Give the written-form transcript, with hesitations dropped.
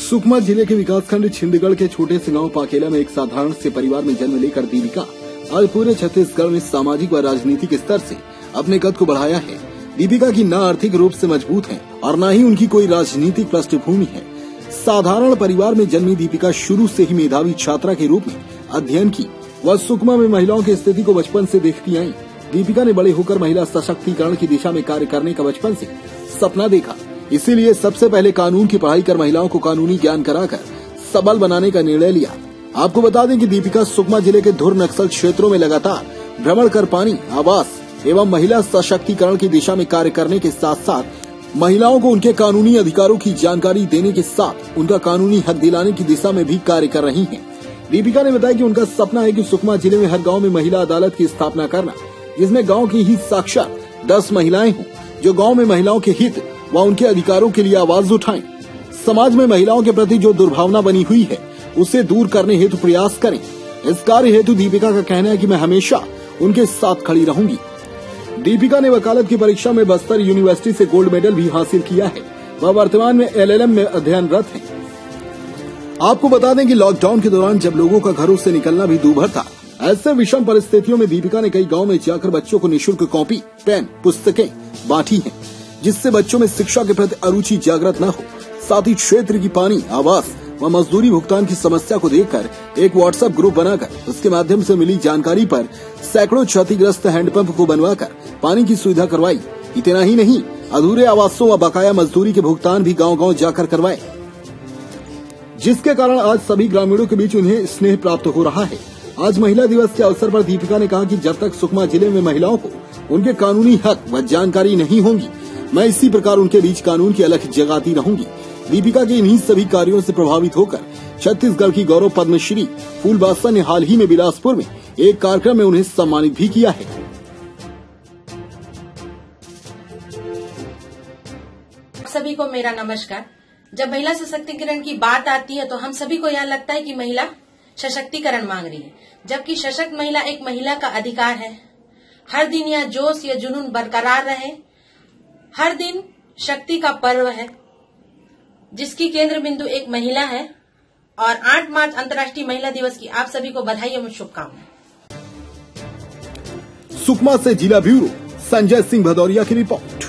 सुकमा जिले के विकासखंड छिंदगढ़ के छोटे से गांव पाकेला में एक साधारण से परिवार में जन्म लेकर दीपिका आज पूरे छत्तीसगढ़ में सामाजिक व राजनीतिक स्तर से अपने कद को बढ़ाया है। दीपिका की न आर्थिक रूप से मजबूत है और न ही उनकी कोई राजनीतिक पृष्ठभूमि है। साधारण परिवार में जन्मी दीपिका शुरू से ही मेधावी छात्रा के रूप में अध्ययन की। वह सुकमा में महिलाओं की स्थिति को बचपन से देखती आई। दीपिका ने बड़े होकर महिला सशक्तिकरण की दिशा में कार्य करने का बचपन से सपना देखा। इसीलिए सबसे पहले कानून की पढ़ाई कर महिलाओं को कानूनी ज्ञान कराकर सबल बनाने का निर्णय लिया। आपको बता दें कि दीपिका सुकमा जिले के धुर नक्सल क्षेत्रों में लगातार भ्रमण कर पानी, आवास एवं महिला सशक्तिकरण की दिशा में कार्य करने के साथ साथ महिलाओं को उनके कानूनी अधिकारों की जानकारी देने के साथ उनका कानूनी हक दिलाने की दिशा में भी कार्य कर रही हैं। दीपिका ने बताया कि उनका सपना है कि सुकमा जिले में हर गांव में महिला अदालत की स्थापना करना, जिसमें गांव की ही साक्षात 10 महिलाएं हों जो गांव में महिलाओं के हित व उनके अधिकारों के लिए आवाज उठाएं। समाज में महिलाओं के प्रति जो दुर्भावना बनी हुई है उसे दूर करने हेतु प्रयास करें। इस कार्य हेतु दीपिका का कहना है कि मैं हमेशा उनके साथ खड़ी रहूंगी। दीपिका ने वकालत की परीक्षा में बस्तर यूनिवर्सिटी से गोल्ड मेडल भी हासिल किया है। वह वर्तमान में LLM में अध्ययनरत है। आपको बता दें कि लॉकडाउन के दौरान जब लोगों का घरों से निकलना भी दूभर था, ऐसे विषम परिस्थितियों में दीपिका ने कई गाँव में जाकर बच्चों को निःशुल्क कॉपी, पेन, पुस्तकें बांटी हैं, जिससे बच्चों में शिक्षा के प्रति अरुचि जागृत न हो। साथ ही क्षेत्र की पानी, आवास व मजदूरी भुगतान की समस्या को देखकर एक व्हाट्सएप ग्रुप बनाकर उसके माध्यम से मिली जानकारी पर सैकड़ों क्षतिग्रस्त हैंडपंप को बनवाकर पानी की सुविधा करवाई। इतना ही नहीं, अधूरे आवासों व बकाया मजदूरी के भुगतान भी गाँव-गाँव जाकर करवाए, जिसके कारण आज सभी ग्रामीणों के बीच उन्हें स्नेह प्राप्त हो रहा है। आज महिला दिवस के अवसर पर दीपिका ने कहा कि जब तक सुकमा जिले में महिलाओं को उनके कानूनी हक व जानकारी नहीं होंगी, मैं इसी प्रकार उनके बीच कानून की अलख जगाती रहूंगी। दीपिका के इन्हीं सभी कार्यों से प्रभावित होकर छत्तीसगढ़ की गौरव पद्मश्री फूलबासा ने हाल ही में बिलासपुर में एक कार्यक्रम में उन्हें सम्मानित भी किया है। सभी को मेरा नमस्कार। जब महिला सशक्तिकरण की बात आती है तो हम सभी को यह लगता है कि महिला सशक्तिकरण मांग रही है, जबकि सशक्त महिला एक महिला का अधिकार है। हर दिन यह जोश या जुनून बरकरार रहे। हर दिन शक्ति का पर्व है जिसकी केंद्र बिंदु एक महिला है। और 8 मार्च अंतर्राष्ट्रीय महिला दिवस की आप सभी को बधाई एवं शुभकामनाएं। सुकमा से जिला ब्यूरो संजय सिंह भदौरिया की रिपोर्ट।